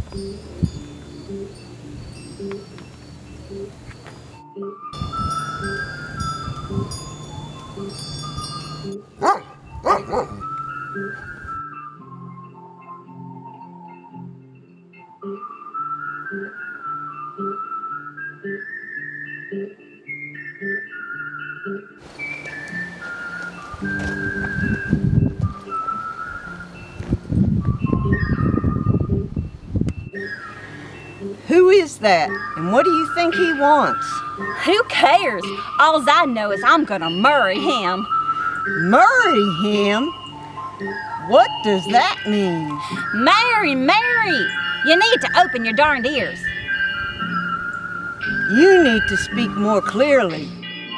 Who is that, and what do you think he wants? Who cares? All I know is I'm gonna marry him. Marry him? What does that mean? Marry! You need to open your darned ears. You need to speak more clearly.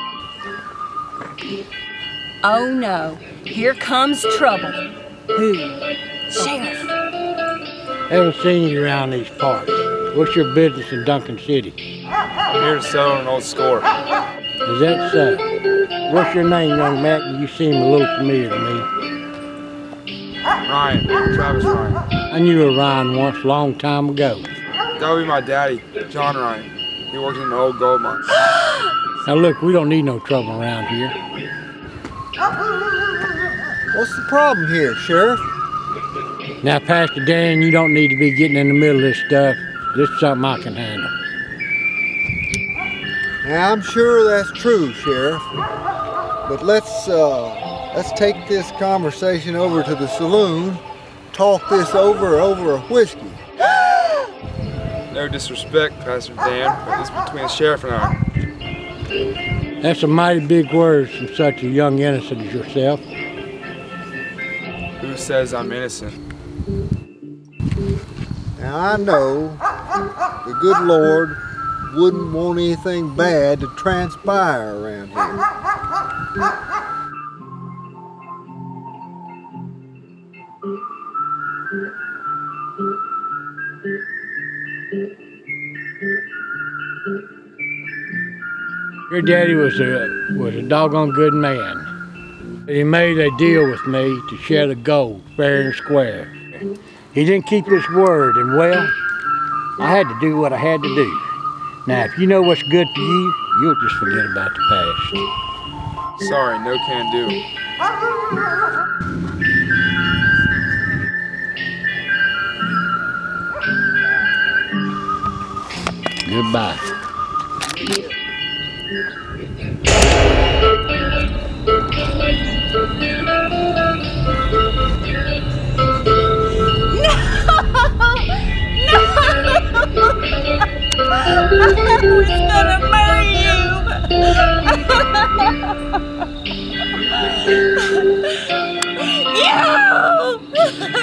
Oh no, here comes trouble. Who? Sheriff. Haven't seen you around these parts. What's your business in Duncan City? I'm here to settle an old score. Is that so? What's your name, young man? You seem a little familiar to me. Ryan, Travis Ryan. I knew a Ryan once, a long time ago. That would be my daddy, John Ryan. He works in an old gold mine. Now look, we don't need no trouble around here. What's the problem here, Sheriff? Now, Pastor Dan, you don't need to be getting in the middle of this stuff. This is something I can handle. Now, I'm sure that's true, Sheriff. But let's take this conversation over to the saloon, talk this over a whiskey. No disrespect, Pastor Dan, but it's between the sheriff and I. That's some mighty big words from such a young innocent as yourself. Who says I'm innocent? Now, I know the good Lord wouldn't want anything bad to transpire around here. Your daddy was a doggone good man. He made a deal with me to share the gold fair and square. He didn't keep his word, and well, I had to do what I had to do. Now, if you know what's good for you, you'll just forget about the past. Sorry, no can do. Goodbye. I was gonna marry you! You!